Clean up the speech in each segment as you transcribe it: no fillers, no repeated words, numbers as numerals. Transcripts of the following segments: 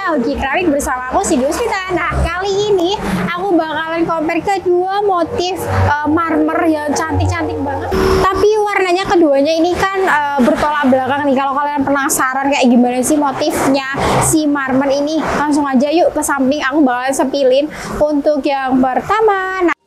Hoki Keramik bersama aku Cindy Usmita. Nah, kali ini aku bakalan compare kedua motif marmer yang cantik-cantik banget. Tapi warnanya keduanya ini kan bertolak belakang nih. Kalau kalian penasaran kayak gimana sih motifnya si marmer ini, langsung aja yuk ke samping, aku bakalan sepilin untuk yang pertama. Nah,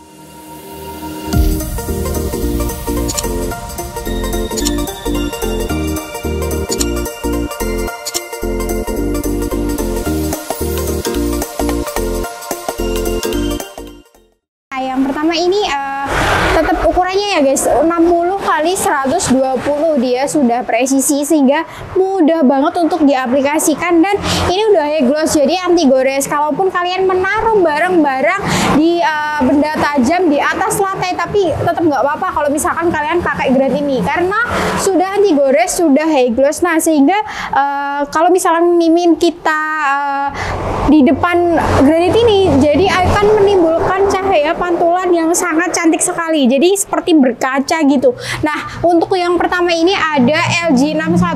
yang pertama ini tetap ukurannya ya guys, 60 kali 120, dia sudah presisi sehingga mudah banget untuk diaplikasikan, dan ini udah high gloss jadi anti gores. Kalaupun kalian menaruh barang-barang di benda tajam di atas lantai, tapi tetap nggak apa-apa kalau misalkan kalian pakai grade ini karena sudah anti gores, sudah high gloss. Nah, sehingga kalau misalkan mimin kita di depan granit ini, jadi akan menimbulkan cahaya pantulan yang sangat cantik sekali, jadi seperti berkaca gitu. Nah, untuk yang pertama ini ada LG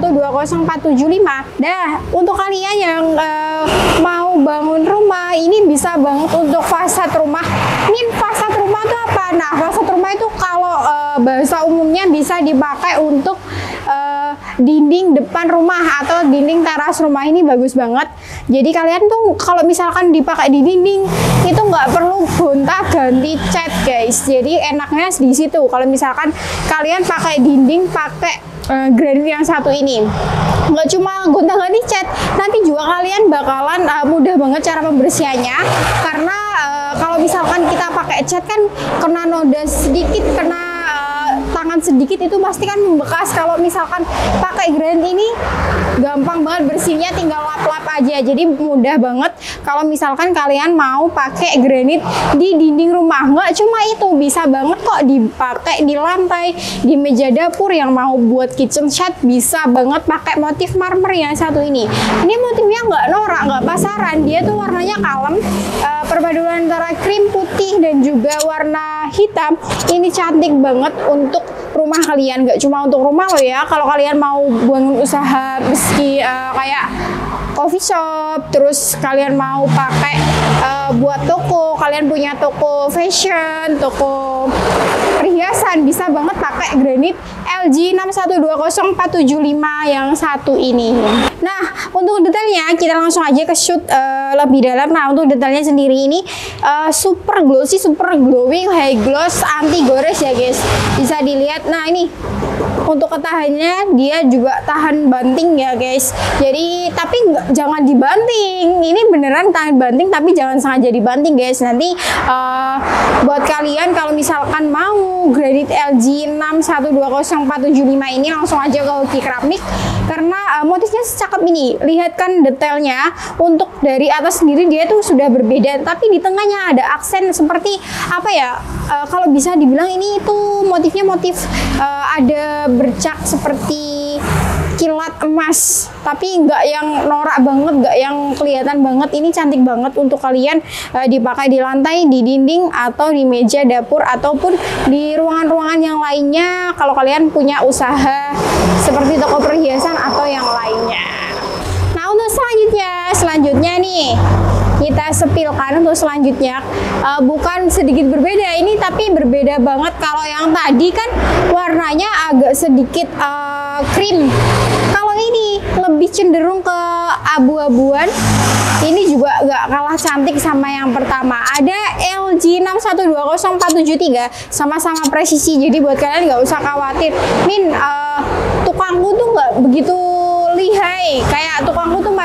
6120475. Nah, untuk kalian yang mau bangun rumah, ini bisa banget untuk fasad rumah. Ini fasad rumah itu apa? Nah, fasad rumah itu kalau bahasa umumnya bisa dipakai untuk dinding depan rumah atau dinding teras rumah. Ini bagus banget. Jadi kalian tuh kalau misalkan dipakai di dinding itu nggak perlu gonta-ganti cat guys. Jadi enaknya di situ. Kalau misalkan kalian pakai dinding pakai granit yang satu ini, nggak cuma gonta-ganti cat, nanti juga kalian bakalan mudah banget cara pembersihannya. Karena kalau misalkan kita pakai cat kan kena noda sedikit, kena tangan sedikit itu pasti kan membekas. Kalau misalkan pakai granit ini gampang banget bersihnya, tinggal lap-lap aja. Jadi mudah banget kalau misalkan kalian mau pakai granit di dinding rumah. Nggak cuma itu, bisa banget kok dipakai di lantai, di meja dapur. Yang mau buat kitchen set bisa banget pakai motif marmer yang satu ini. Ini motifnya nggak norak, nggak pasaran, dia tuh warnanya kalem, perpaduan antara krim, putih, dan juga warna hitam. Ini cantik banget untuk rumah kalian, nggak cuma untuk rumah loh ya. Kalau kalian mau bangun usaha meski kayak coffee shop, terus kalian mau pakai buat toko, kalian punya toko fashion, toko perhiasan, bisa banget pakai granit LG 6120475 yang satu ini. Nah, untuk detailnya kita langsung aja ke shoot lebih dalam. Nah, untuk detailnya sendiri ini super glossy, super glowing, high gloss, anti gores ya guys. Bisa dilihat. Nah, ini untuk ketahannya dia juga tahan banting ya guys. Jadi tapi jangan dibanting. Ini beneran tahan banting tapi jangan sengaja dibanting guys. Nanti buat kalian kalau misalkan mau granit LG 6120475 ini langsung aja ke Hoki Keramik karena motifnya secakep ini. Lihat kan detailnya, untuk dari atas sendiri dia tuh sudah berbeda, tapi di tengahnya ada aksen seperti apa ya? Kalau bisa dibilang ini itu motifnya motif ada bercak seperti kilat emas, tapi nggak yang norak banget, nggak yang kelihatan banget. Ini cantik banget untuk kalian dipakai di lantai, di dinding, atau di meja dapur, ataupun di ruangan-ruangan yang lainnya kalau kalian punya usaha seperti toko perhiasan atau yang lainnya. Nah, untuk selanjutnya nih kita sepilkan. Untuk selanjutnya bukan sedikit berbeda ini, tapi berbeda banget. Kalau yang tadi kan warnanya agak sedikit krim, kalau ini lebih cenderung ke abu-abuan. Ini juga gak kalah cantik sama yang pertama. Ada LG 6120473, sama-sama presisi. Jadi buat kalian gak usah khawatir, Min, tukangku tuh gak begitu lihai, kayak tukangku tuh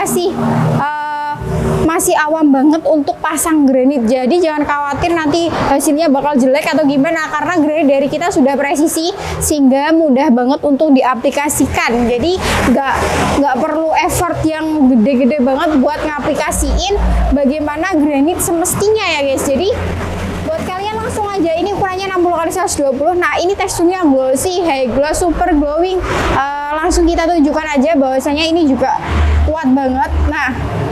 masih awam banget untuk pasang granit. Jadi jangan khawatir nanti hasilnya bakal jelek atau gimana, karena granit dari kita sudah presisi sehingga mudah banget untuk diaplikasikan. Jadi nggak perlu effort yang gede-gede banget buat ngaplikasiin bagaimana granit semestinya ya guys. Jadi buat kalian langsung aja, ini ukurannya 60 kali 120. Nah, ini teksturnya glossy, high gloss, super glowing. Langsung kita tunjukkan aja bahwasanya ini juga kuat banget. Nah,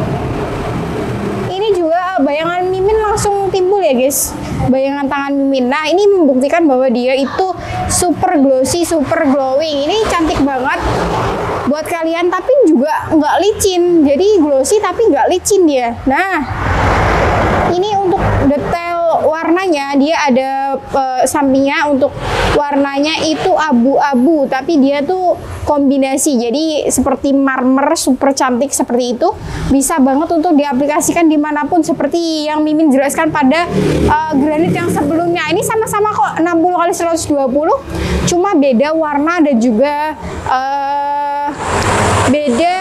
ini juga bayangan mimin langsung timbul ya guys, bayangan tangan mimin. Nah, ini membuktikan bahwa dia itu super glossy, super glowing. Ini cantik banget. buat kalian, tapi juga nggak licin. Jadi glossy tapi nggak licin dia. Nah, ini untuk detail warnanya dia ada sampingnya untuk warnanya itu abu-abu, tapi dia tuh kombinasi. Jadi seperti marmer super cantik seperti itu, bisa banget untuk diaplikasikan dimanapun seperti yang Mimin jelaskan pada granit yang sebelumnya. Ini sama-sama kok 60x120, cuma beda warna dan juga beda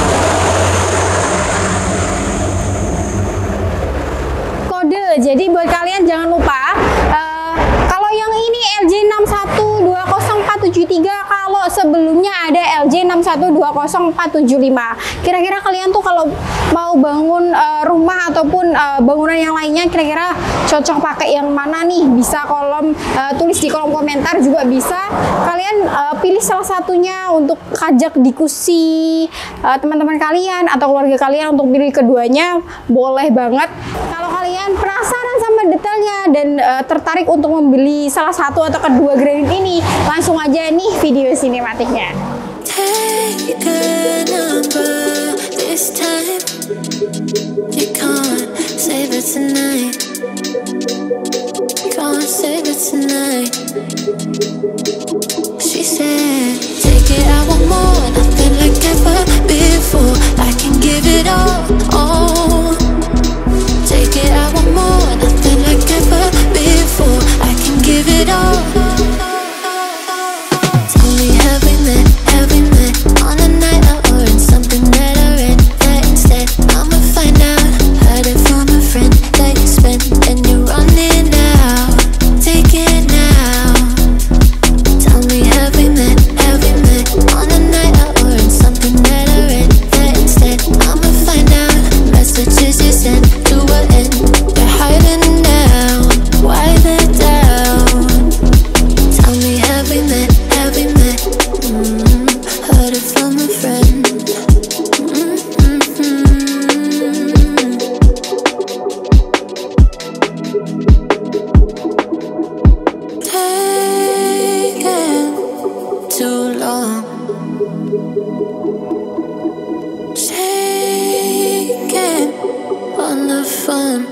kode. Jadi buat kalian jangan lupa kalau yang ini LJ 6120473, kalau sebelumnya ada LJ 6120475. Kira-kira kalian tuh kalau mau bangun rumah ataupun bangunan yang lainnya, kira-kira cocok pakai yang mana nih? Bisa tulis di kolom komentar, juga bisa kalian pilih salah satunya untuk ajak diskusi teman-teman kalian atau keluarga kalian untuk pilih keduanya, boleh banget. Kalau kalian penasaran sama detailnya dan tertarik untuk membeli salah satu atau kedua granit ini, langsung aja nih video sinematiknya. Take a number this time. You can't save it tonight. Can't save it tonight. She said, take it, I want more, nothing like ever before. I can give it all. Take it, I want more, nothing like ever before. I can give it all. Tell me, have we met on a night out or in something that I read? That instead, I'ma find out. Heard it from a friend that you spent and you're running out. Take it now. Tell me, have we met on a night out or in something that I read? That instead, I'ma find out. Messages you sent to an end. They're hiding down. Why they're down? Tell me, have we met? Heard it from a friend. Taking too long. Shaking on the phone.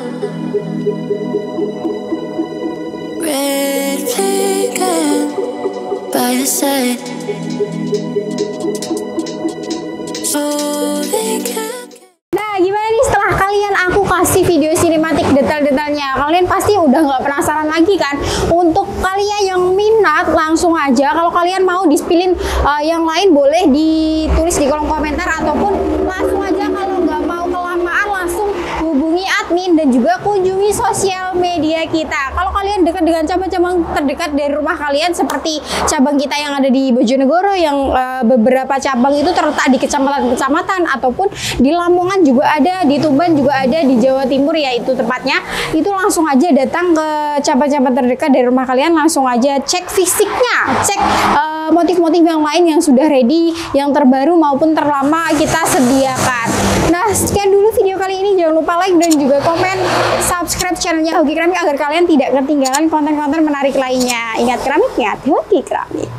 Red flagging by your side. Nah, gimana nih setelah kalian aku kasih video sinematik detail-detailnya? Kalian pasti udah nggak penasaran lagi kan? Untuk kalian yang minat, langsung aja. Kalau kalian mau dispilin yang lain, boleh ditulis di kolom komentar, ataupun langsung aja kalau nggak mau kelamaan, langsung hubungi admin dan juga kunjungi sosial media kita. Kalau kalian dekat dengan cabang-cabang terdekat dari rumah kalian, seperti cabang kita yang ada di Bojonegoro, yang beberapa cabang itu terletak di kecamatan-kecamatan, ataupun di Lamongan juga ada, di Tuban juga ada, di Jawa Timur yaitu tepatnya, itu langsung aja datang ke cabang-cabang terdekat dari rumah kalian, langsung aja cek fisiknya, cek motif-motif yang lain yang sudah ready, yang terbaru maupun terlama kita sediakan. Nah, sekian dulu video kali ini. Jangan lupa like dan juga komen, subscribe channelnya Hoki Keramik agar kalian tidak ketinggalan konten-konten menarik lainnya. Ingat keramik, ingat Hoki Keramik.